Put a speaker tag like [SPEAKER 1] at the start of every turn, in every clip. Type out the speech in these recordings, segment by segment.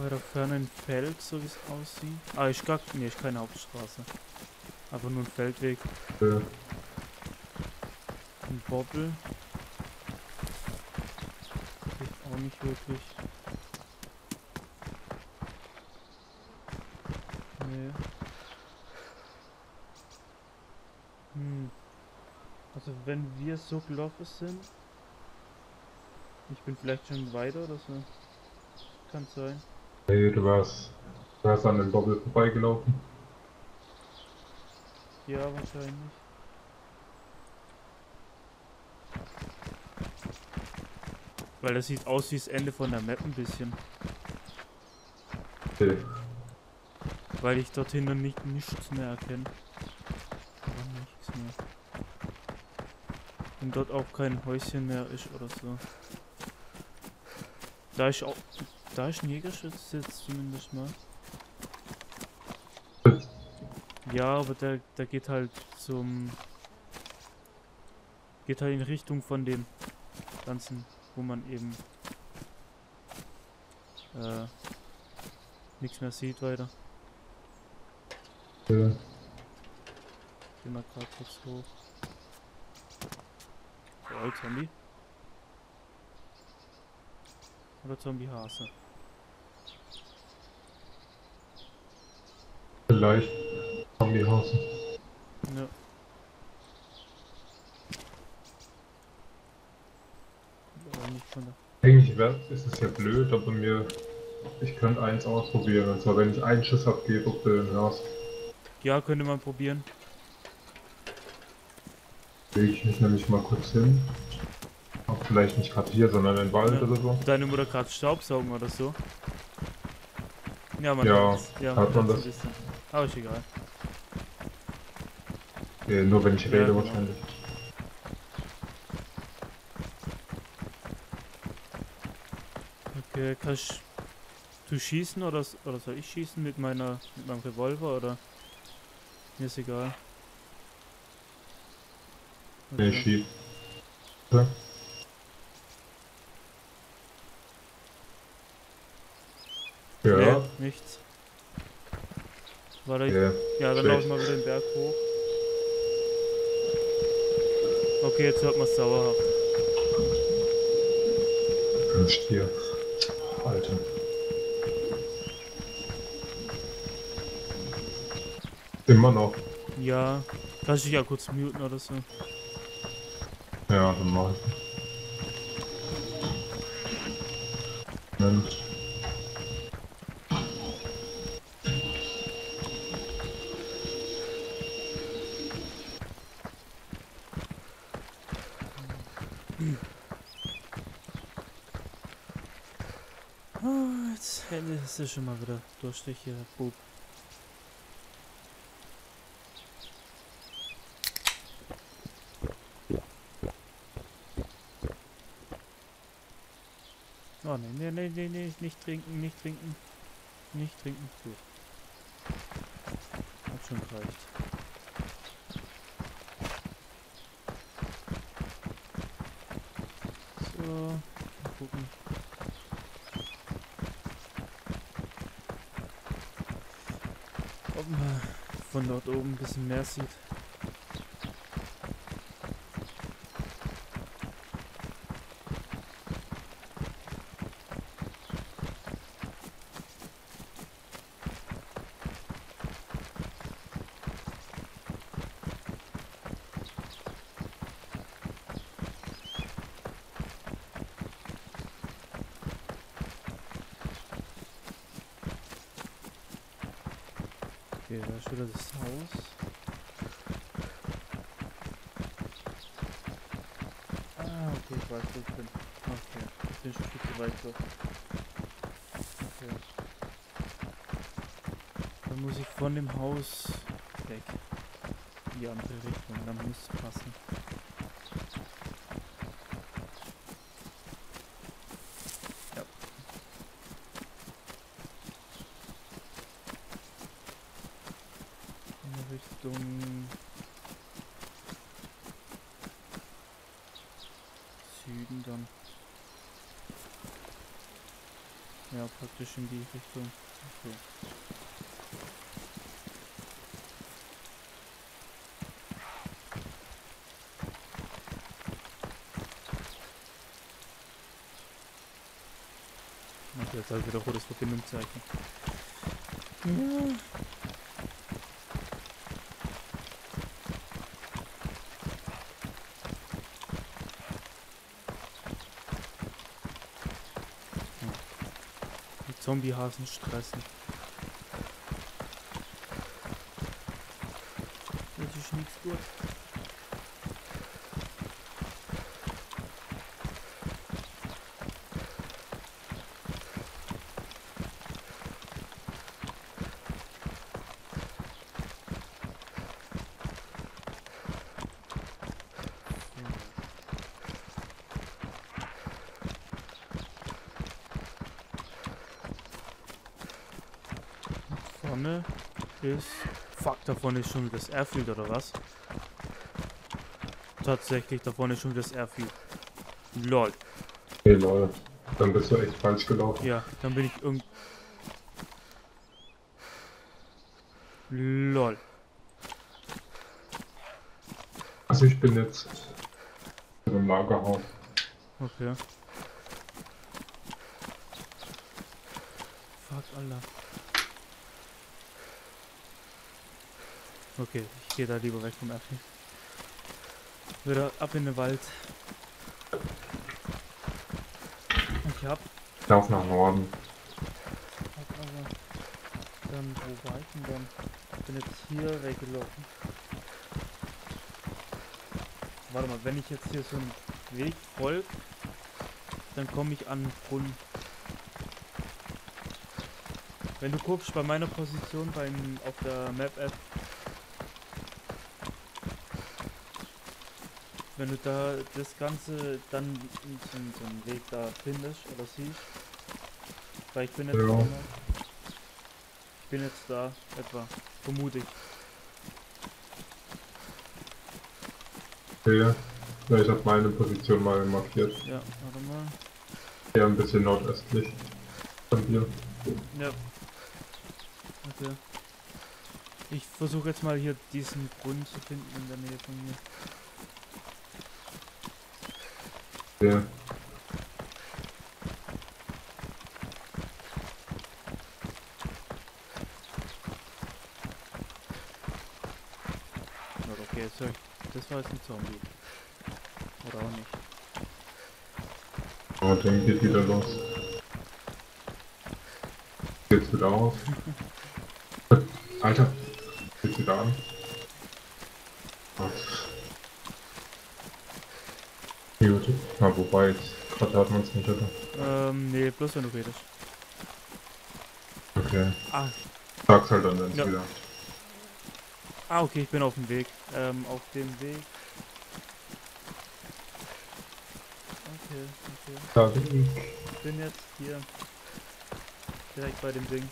[SPEAKER 1] Weiter ferne ein Feld, so wie es aussieht. Ah, ist gar... Nee, ist keine Hauptstraße. Einfach nur ein Feldweg. Ein Bobbel. Hilft auch nicht wirklich. Nee. Also wenn wir so gelaufen sind... Ich bin vielleicht schon weiter oder so. Kann sein.
[SPEAKER 2] Nee, du wärst an dem Doppel vorbeigelaufen.
[SPEAKER 1] Ja, wahrscheinlich. Weil das sieht aus wie das Ende von der Map ein bisschen.
[SPEAKER 2] Okay.
[SPEAKER 1] Weil ich dort hinten nichts mehr erkenne. Aber nichts mehr. Und dort auch kein Häuschen mehr ist oder so. Da ist auch... Da ist ein Jägerschutz jetzt zumindest mal. Ja, aber der geht halt zum... Geht halt in Richtung von dem Ganzen, wo man eben... nichts mehr sieht weiter.
[SPEAKER 2] Okay.
[SPEAKER 1] Gehen wir gerade kurz hoch. Oh, Zombie. Oder Zombie-Hase.
[SPEAKER 2] Vielleicht Zombiehausen.
[SPEAKER 1] Ja. Aber nicht von der...
[SPEAKER 2] Eigentlich ist es ja blöd, aber ich könnte eins ausprobieren. Und zwar, wenn ich einen Schuss abgebe auf den Haus,
[SPEAKER 1] Ja, könnte man probieren.
[SPEAKER 2] lege ich mich nämlich mal kurz hin. Auch vielleicht nicht gerade hier, sondern im Wald
[SPEAKER 1] Ja.
[SPEAKER 2] oder so.
[SPEAKER 1] Deine Mutter gerade Staubsaugen oder so. Ja, man
[SPEAKER 2] Ja,
[SPEAKER 1] hört's. Ja, man
[SPEAKER 2] hat man
[SPEAKER 1] hört's ein
[SPEAKER 2] das.
[SPEAKER 1] bisschen. Aber ist egal.
[SPEAKER 2] Nur wenn ich
[SPEAKER 1] Ja,
[SPEAKER 2] rede
[SPEAKER 1] genau.
[SPEAKER 2] wahrscheinlich.
[SPEAKER 1] Okay, kannst du schießen oder soll ich schießen mit meinem Revolver oder? Mir ist egal.
[SPEAKER 2] Nee,
[SPEAKER 1] Okay.
[SPEAKER 2] schieb. Ja.
[SPEAKER 1] Nee,
[SPEAKER 2] Ja.
[SPEAKER 1] nichts. Warte,
[SPEAKER 2] Ja.
[SPEAKER 1] ja, dann laufe ich
[SPEAKER 2] Schlecht.
[SPEAKER 1] mal wieder den Berg hoch. Okay, jetzt hört man es sauerhaft.
[SPEAKER 2] Ein Stier. Alter. Immer noch.
[SPEAKER 1] Ja, kannst dich ja kurz muten oder so.
[SPEAKER 2] Ja, dann mach ich. Moment.
[SPEAKER 1] Ah, jetzt ist es schon mal wieder durstig hier, Bub. Oh nee, nicht trinken, nicht trinken. Nicht trinken. Gut. Hat schon gereicht. So, mal gucken. Ob man von dort oben ein bisschen mehr sieht. Okay, da ist wieder das Haus. Ah, okay, ich weiß, wo ich bin. Okay, ich bin schon viel zu weit durch. Okay. Dann muss ich von dem Haus weg. In die andere Richtung, dann muss es passen. Ja. In Richtung Süden dann. Ja, praktisch in die Richtung. Okay. Okay, jetzt habe ich wieder rotes Verbindungszeichen. Ja. Die Zombiehasen stressen. Das ist nichts gut. Vorne ist... Fuck, da vorne ist schon wieder das Airfield, oder was? Tatsächlich, da vorne ist schon wieder das Airfield. LOL.
[SPEAKER 2] Hey lol, dann bist du echt falsch gelaufen.
[SPEAKER 1] Ja, dann bin ich LOL.
[SPEAKER 2] Also ich bin jetzt im Lagerhaus.
[SPEAKER 1] Okay. Fuck, Alter. Okay, ich gehe da lieber weg vom Airfield. Wieder ab in den Wald. Ich hab
[SPEAKER 2] Lauf nach Norden.
[SPEAKER 1] aber... Dann, wo war ich denn dann? Ich bin jetzt hier weggelaufen. Warte mal, wenn ich jetzt hier so einen Weg folge, dann komme ich an den Brunnen. Wenn du guckst bei meiner Position auf der Map-App, wenn du da das Ganze dann so einen Weg da findest oder siehst, weil ich bin jetzt
[SPEAKER 2] Ja.
[SPEAKER 1] ich bin jetzt da etwa, vermute ich.
[SPEAKER 2] Okay. Ja, ich habe meine Position mal markiert.
[SPEAKER 1] Ja, warte mal.
[SPEAKER 2] Eher ein bisschen nordöstlich von hier.
[SPEAKER 1] Ja. Okay. Ich versuche jetzt mal hier diesen Brunnen zu finden in der Nähe von mir.
[SPEAKER 2] Ja.
[SPEAKER 1] Okay, so, das war jetzt ein Zombie. Oder auch nicht.
[SPEAKER 2] Oh, dann geht wieder los. Geht's wieder aus? Alter, geht's wieder an? Gut. Na, wobei, jetzt gerade hat man es nicht, oder?
[SPEAKER 1] Nee, bloß wenn du redest.
[SPEAKER 2] Okay.
[SPEAKER 1] Ah,
[SPEAKER 2] Sag's halt dann, wenn's
[SPEAKER 1] Ja.
[SPEAKER 2] wieder.
[SPEAKER 1] okay, ich bin auf dem Weg. Auf dem Weg. Okay.
[SPEAKER 2] Da bin ich.
[SPEAKER 1] Ich bin jetzt hier. Direkt bei dem Ding.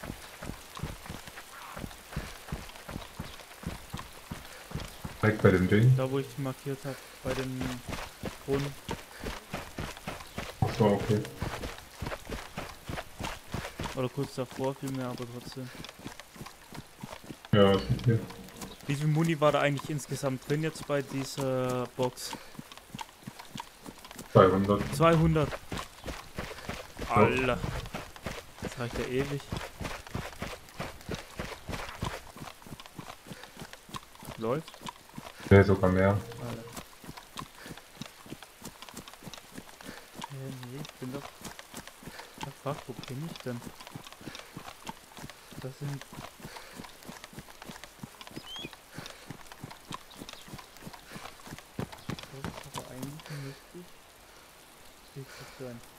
[SPEAKER 2] Direkt bei dem Ding.
[SPEAKER 1] Da wo ich markiert habe. Bei dem Brunnen.
[SPEAKER 2] Achso, okay.
[SPEAKER 1] Oder kurz davor vielmehr, aber trotzdem.
[SPEAKER 2] Ja, was ist hier?
[SPEAKER 1] Wie viel Muni war da eigentlich insgesamt drin jetzt bei dieser Box?
[SPEAKER 2] 200.
[SPEAKER 1] 200. Alter. Das reicht ja ewig. Läuft?
[SPEAKER 2] Nee, sogar mehr.
[SPEAKER 1] Alter. Nee, ich bin doch... Ach, fuck, wo bin ich denn? Das sind... Das ist aber eigentlich müsste ich... Wie ist das sein?